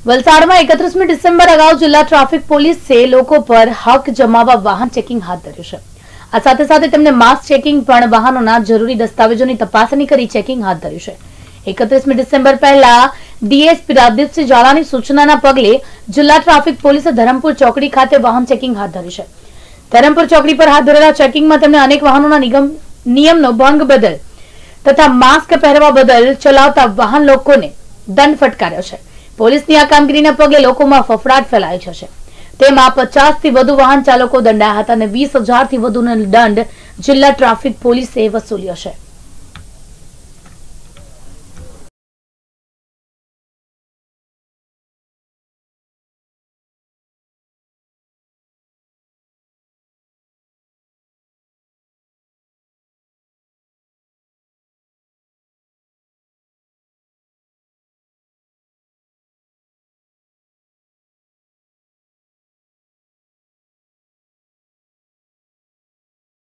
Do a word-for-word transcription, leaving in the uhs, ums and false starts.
વલસાડમાં એકત્રીસમી ડિસેમ્બર અગાઉ જિલ્લા ટ્રાફિક પોલીસે લોકો પર હક જમાવવા વાહન ચેકિંગ હાથ ધર્યું છે। આ સાથે સાથે તેમને માસ ચેકિંગ પણ વાહનોના જરૂરી દસ્તાવેજોની તપાસણી કરી ચેકિંગ હાથ ધર્યું છે। એકત્રીસમી ડિસેમ્બર પહેલા ડીએસપી રાજદીપસિંહ ઝાલાની સૂચનાના પગલે જિલ્લા ટ્રાફિક પોલીસે ધરમપુર ચોકડી ખાતે વાહન ચેકિંગ હાથ ધર્યું છે। ધરમપુર ચોકડી પર હાથ ધરેલા ચેકિંગમાં તેમણે અનેક વાહનોના નિગમ નિયમનો ભંગ બદલ તથા માસ્ક પહેરવા બદલ ચલાવતા વાહન લોકોને દંડ ફટકાર્યો છે। પોલીસની આ કામગીરીના પગલે લોકોમાં ફફડાટ ફેલાયો છે। તેમાં પચાસ થી વધુ વાહન ચાલકો દંડાયા હતા અને વીસ હજાર થી વધુનો દંડ જિલ્લા ટ્રાફિક પોલીસે વસૂલ્યો છે।